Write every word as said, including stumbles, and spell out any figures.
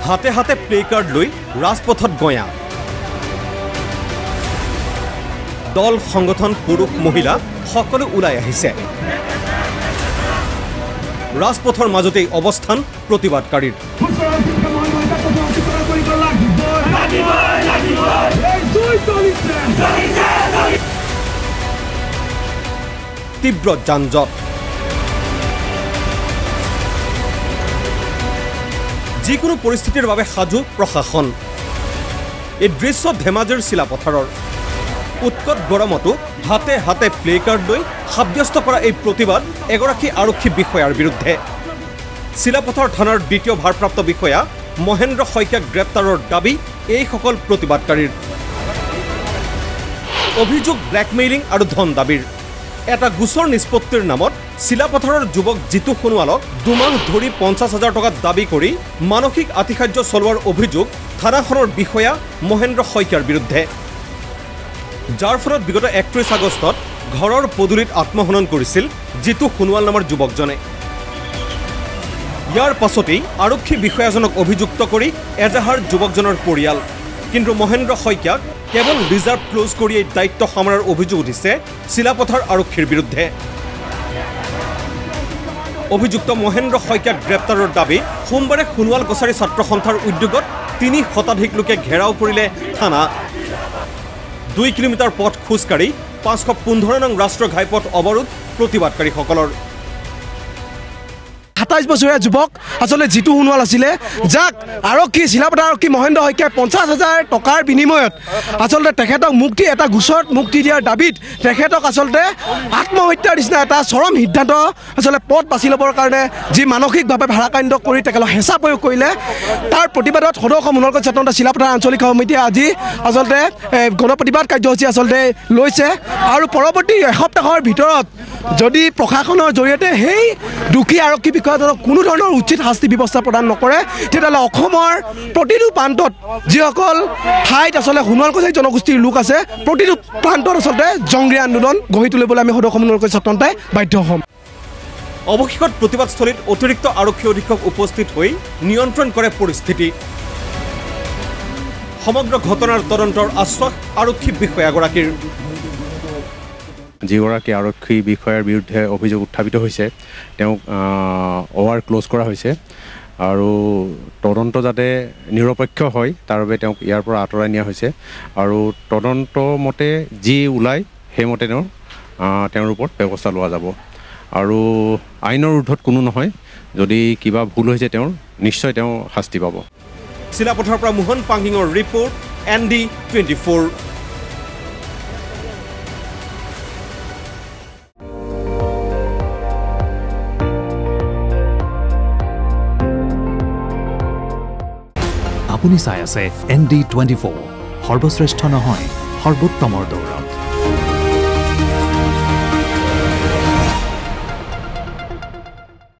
হাতে হাতে play card লৈ ৰাজপথত গঞা দল সংগঠন পুৰুষ মহিলা সকলো ওলাই আহিছে ৰাজপথৰ মাজতেই অৱস্থান প্ৰতিবাদকাৰীৰ তীব্ৰ যানজট যিকোনো পৰিস্থিতিৰ বাবে সাজু প্ৰশাসন এই দৃশ্য ধেমাজিৰ চিলাপথাৰৰ উৎকট গৰমতো হাতে হাতে প্লে কাৰ্ড লৈ সাব্যস্ত কৰা এই প্ৰতিবাদ এগৰাকী আৰক্ষী বিষয়াৰ বিৰুদ্ধে চিলাপথাৰ থানাৰ দ্বিতীয় ভাৰপ্ৰাপ্ত বিষয়া মহেন্দ্ৰ শইকীয়াক গ্ৰেপ্তাৰৰ দাবী এইসকল প্ৰতিবাদকাৰীৰ অভিযোগ ব্লেকমেইলিং আৰু ধন দাবীৰ এটা গোচৰ নিষ্পত্তিৰ নামত চিলাপথাৰৰ যুৱক জিতু সোণোৱালক দুমাহ ধৰি পঞ্চাছ হাজাৰ টকা দাবী কৰি মানসিক আতিশায্য চলোৱাৰ অভিযোগ থানাখনৰ বিষয়া মহেন্দ্ৰ শইকীয়াৰ বিৰুদ্ধে যাৰ ফলত বিগত একত্ৰিছ আগষ্টত ঘৰৰ পদূলিত আত্মহনন কৰিছিল জিতু সোণোৱাল নামৰ যুৱকজনে ইয়াৰ পাছতেই আৰক্ষী বিষয়াজনক অভিযুক্ত কৰি এজাহাৰ যুৱকজনৰ পৰিয়াল কিন্তু মহেন্দ্ৰ শইকীয়াক কেৱল ৰিজাৰ্ভ ক্লোজ কৰি এই দায়িত্ব সামৰাৰ অভিযোগ উঠিছে চিলাপথাৰ আৰক্ষীৰ বিৰুদ্ধে অভিযুক্ত মহেন্দ্ৰ শইকীয়াক গ্ৰেপ্তাৰৰ দাবী সোমবাৰে সোণোৱাল কছাৰী ছাত্ৰ সন্থাৰ উদ্যোগত তিনি শতাধিক লোকে ঘেৰাও কৰিলে থানা দুই কিলোমিটাৰ পথ খোজকাঢ়ি পাঁচশ পোন্ধৰ নং ৰাষ্ট্ৰীয় ঘাইপথ অৱৰোধ প্ৰতিবাদকাৰীসকলৰ সাতাইছ বছৰীয়া যুৱক আসলে জিতু সোণোৱাল আছিলে যাক আৰক্ষী চিলাপথাৰ আৰক্ষী মহেন্দ্ৰ শইকীয়াই পঞ্চাছ হাজাৰ টকাৰ বিনিময়ত আচলতে তেখেতক মুক্তি এটা গোচৰত মুক্তি দিয়াৰ দাবীত তেখেতক আচলতে আত্মহত্যাৰ নিচিনা এটা চৰম সিদ্ধান্ত আচলতে পথ বাছি ল'বৰ কাৰণে যি মানসিকভাৱে ভাৰাক্ৰান্ত কৰি তেখেতক হেঁচা প্ৰয়োগ কৰিলে তাৰ প্ৰতিবাদত সদৌ অসম সোণোৱাল চেতনা চিলাপথাৰ আঞ্চলিক সমিতিয়ে আজি আচলতে গণপ্ৰতিবাদ কাৰ্যসূচী আচলতে লৈছে আৰু পৰৱৰ্তী এসপ্তাহৰ ভিতৰত যদি প্ৰশাসনৰ জৰিয়তে সেই দুখী আৰক্ষী বিষয়াজনক কোনো ধৰণৰ উচিত শাস্তি ব্যৱস্থা প্ৰদান নকৰে তেতিয়াহ'লে অসমৰ প্ৰতিটো প্ৰান্তত যিসকল ঠাইত আচলতে সোণোৱাল কছাৰী জনগোষ্ঠীৰ লোক আছে প্ৰতিটো প্ৰান্তত আচলতে জংগী আন্দোলন গঢ়ি তুলিবলৈ আমি সদৌ অসম সোণোৱাল কছাৰী ছাত্ৰসন্থাই বাধ্য হ'ম অৱশেষত প্ৰতিবাদস্থলীত অতিৰিক্ত আৰক্ষী অধীক্ষক উপস্থিত হৈ নিয়ন্ত্ৰণ কৰে পৰিস্থিতি সমগ্ৰ ঘটনাৰ তদন্তৰ আশ্বাস আৰক্ষী বিষয়াগৰাকীৰ যিগৰাকী আৰক্ষী বিষয়াৰ বিৰুদ্ধে অভিযোগ উত্থাপিত হৈছে তেওঁক অভাৰ ক্লোজ কৰা হৈছে আৰু তদন্ত যাতে নিৰপেক্ষ হয় তাৰ বাবে তেওঁক ইয়াৰ পৰা আঁতৰাই নিয়া হৈছে আৰু তদন্ত মতে যি ওলায় সেইমতে তেওঁৰ তেওঁৰ ওপৰত ব্যৱস্থা লোৱা যাব আৰু আইনৰ ঊৰ্ধত কোনো নহয় যদি কিবা ভুল হৈছে তেওঁৰ নিশ্চয় তেওঁ শাস্তি পাব চিলাপথাৰৰ পৰা মোহন পাংগিঙৰ report N D twenty four আপুনি চাই আছে এন ডি টুৱেণ্টি ফ'ৰ সৰ্বশ্ৰেষ্ঠ নহয় সৰ্বোত্তমৰ দৌৰত